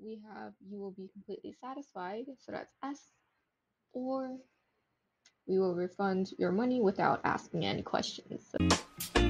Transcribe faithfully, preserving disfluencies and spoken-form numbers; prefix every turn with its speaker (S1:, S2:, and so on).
S1: we have you will be completely satisfied, so that's S, or we will refund your money without asking any questions. So